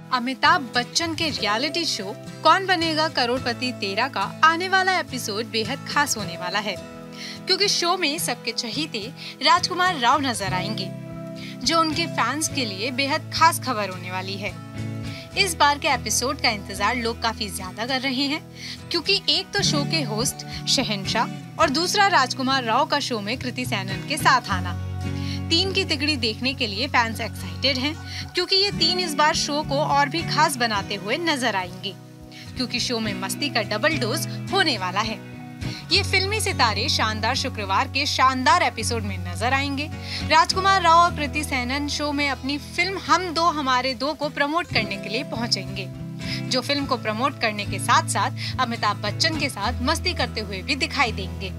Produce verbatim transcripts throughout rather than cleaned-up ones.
अमिताभ बच्चन के reality show कौन बनेगा करोड़पति तेरह का आने वाला एपिसोड बेहद खास होने वाला है, क्योंकि शो में सबके चहीते राजकुमार राव नजर आएंगे, जो उनके फैंस के लिए बेहद खास खबर होने वाली है। इस बार के एपिसोड का इंतजार लोग काफी ज्यादा कर रहे हैं, क्योंकि एक तो शो के होस्ट शहंशाह और दूसरा राजकुमार राव का शो में कृति सैनन के साथ आना। तीन की तिकड़ी देखने के लिए फैंस एक्साइटेड हैं, क्योंकि ये तीन इस बार शो को और भी खास बनाते हुए नजर आएंगे, क्योंकि शो में मस्ती का डबल डोज होने वाला है। ये फिल्मी सितारे शानदार शुक्रवार के शानदार एपिसोड में नजर आएंगे। राजकुमार राव और कृति सैनन शो में अपनी फिल्म हम दो हमारे दो को प्रमोट करने के लिए पहुंचेंगे, जो फिल्म को प्रमोट करने के साथ साथ अमिताभ बच्चन के साथ मस्ती करते हुए भी दिखाई देंगे।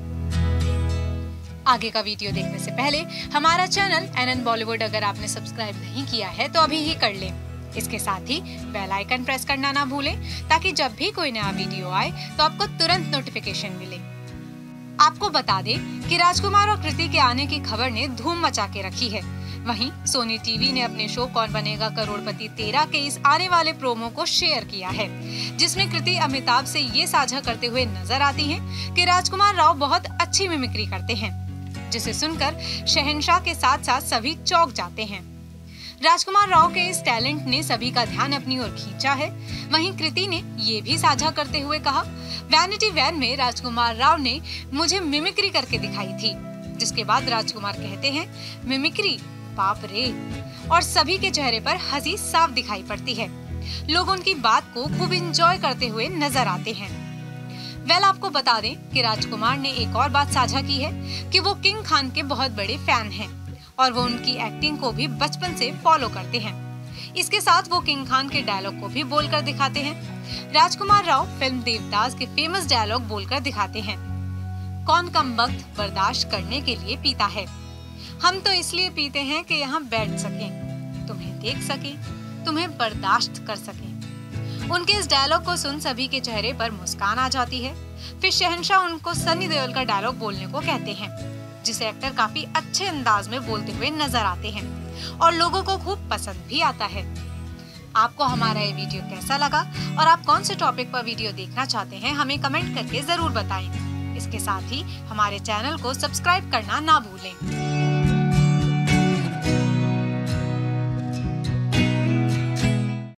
आगे का वीडियो देखने से पहले हमारा चैनल एनएन बॉलीवुड अगर आपने सब्सक्राइब नहीं किया है तो अभी ही कर लें। इसके साथ ही बेल आइकन प्रेस करना ना भूलें, ताकि जब भी कोई नया वीडियो आए तो आपको तुरंत नोटिफिकेशन मिले। आपको बता दें कि राजकुमार और कृति के आने की खबर ने धूम मचा के रखी है। वहीं सोनी टीवी ने अपने शो कौन बनेगा करोड़पति तेरह के इस आने वाले प्रोमो को शेयर किया है, जिसमें कृति अमिताभ से ये साझा करते हुए नजर आती हैं कि राजकुमार राव बहुत अच्छी मिमिक्री करते हैं, जिसे सुनकर शहंशाह के साथ साथ सभी चौंक जाते हैं। राजकुमार राव के इस टैलेंट ने सभी का ध्यान अपनी ओर खींचा है। वहीं कृति ने ये भी साझा करते हुए कहा, वैनिटी वैन में राजकुमार राव ने मुझे मिमिक्री करके दिखाई थी, जिसके बाद राजकुमार कहते हैं, मिमिक्री, बाप रे, और सभी के चेहरे पर हंसी साफ दिखाई पड़ती है। लोग उनकी बात को खूब एंजॉय करते हुए नजर आते हैं। वेल आपको बता दें कि राजकुमार ने एक और बात साझा की है कि वो किंग खान के बहुत बड़े फैन हैं और वो उनकी एक्टिंग को भी बचपन से फॉलो करते हैं। इसके साथ वो किंग खान के डायलॉग को भी बोलकर दिखाते हैं। राजकुमार राव फिल्म देवदास के फेमस डायलॉग बोलकर दिखाते हैं, कौन कमबख्त बर्दाश्त करने के लिए पीता है, हम तो इसलिए पीते हैं कि यहाँ बैठ सकें, तुम्हें देख सकें, तुम्हें बर्दाश्त कर सकें। उनके इस डायलॉग को सुन सभी के चेहरे पर मुस्कान आ जाती है। फिर शहंशाह उनको सनी देओल का डायलॉग बोलने को कहते हैं, जिसे एक्टर काफी अच्छे अंदाज में बोलते हुए नजर आते हैं और लोगों को खूब पसंद भी आता है। आपको हमारा ये वीडियो कैसा लगा और आप कौन से टॉपिक पर वीडियो देखना चाहते हैं, हमें कमेंट करके जरूर बताएं। इसके साथ ही हमारे चैनल को सब्सक्राइब करना ना भूलें।